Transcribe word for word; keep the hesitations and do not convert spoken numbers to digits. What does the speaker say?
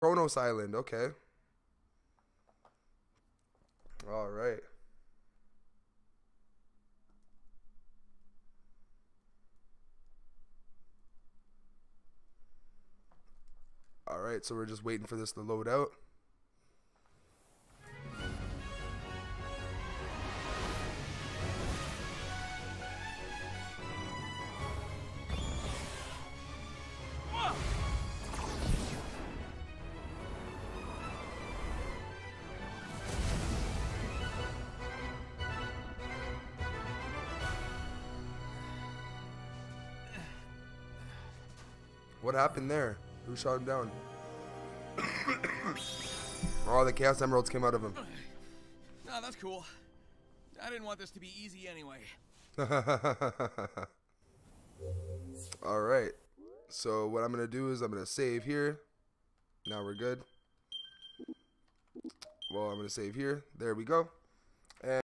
Kronos Island, okay. Alright. Alright, so we're just waiting for this to load out. What happened there? Who shot him down? Oh, the Chaos Emeralds came out of him. No, that's cool. I didn't want this to be easy anyway. Alright. So what I'm going to do is I'm going to save here. Now we're good. Well, I'm going to save here. There we go.